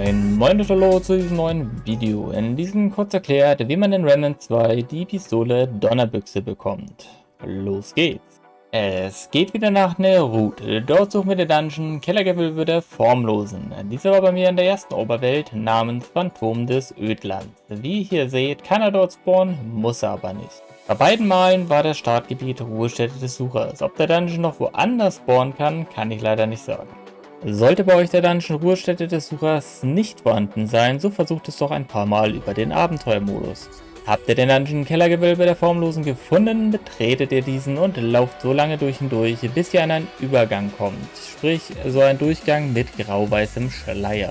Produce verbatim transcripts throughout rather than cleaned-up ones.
Moin, moin und hallo zu diesem neuen Video. In diesem kurz erklärt, wie man in Remnant zwei die Pistole Donnerbüchse bekommt. Los geht's! Es geht wieder nach Nerut. Dort suchen wir den Dungeon Kellergewölbe der Formlosen. Dieser war bei mir in der ersten Oberwelt namens Phantom des Ödlands. Wie ihr hier seht, kann er dort spawnen, muss er aber nicht. Bei beiden Malen war das Startgebiet Ruhestätte des Suchers. Ob der Dungeon noch woanders spawnen kann, kann ich leider nicht sagen. Sollte bei euch der Dungeon Ruhestätte des Suchers nicht vorhanden sein, so versucht es doch ein paar Mal über den Abenteuermodus. Habt ihr den Dungeon Kellergewölbe der Formlosen gefunden, betretet ihr diesen und lauft so lange durch und durch, bis ihr an einen Übergang kommt, sprich so ein Durchgang mit grau-weißem Schleier.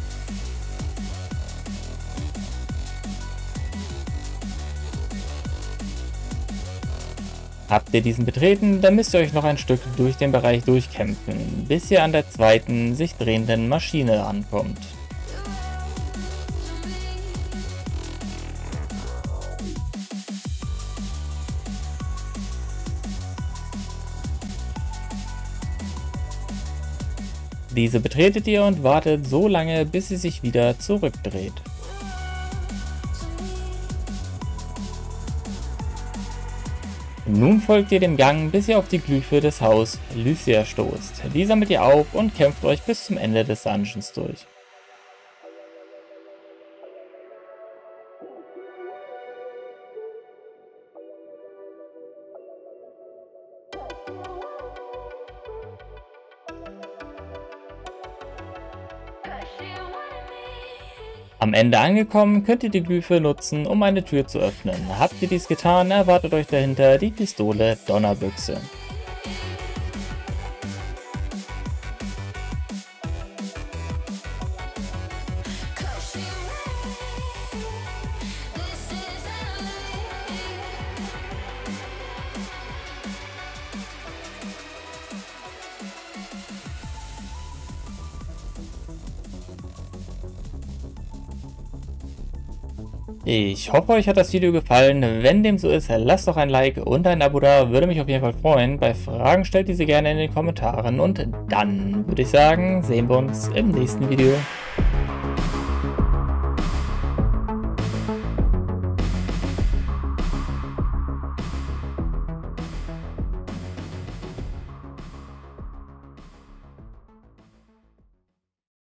Habt ihr diesen betreten, dann müsst ihr euch noch ein Stück durch den Bereich durchkämpfen, bis ihr an der zweiten, sich drehenden Maschine ankommt. Diese betretet ihr und wartet so lange, bis sie sich wieder zurückdreht. Nun folgt ihr dem Gang, bis ihr auf die Glyphe des Haus Lycia stoßt. Die sammelt ihr auf und kämpft euch bis zum Ende des Dungeons durch. Am Ende angekommen, könnt ihr die Glyphe nutzen, um eine Tür zu öffnen. Habt ihr dies getan, erwartet euch dahinter die Pistole Donnerbüchse. Ich hoffe, euch hat das Video gefallen. Wenn dem so ist, lasst doch ein Like und ein Abo da, würde mich auf jeden Fall freuen. Bei Fragen stellt diese gerne in den Kommentaren und dann würde ich sagen, sehen wir uns im nächsten Video.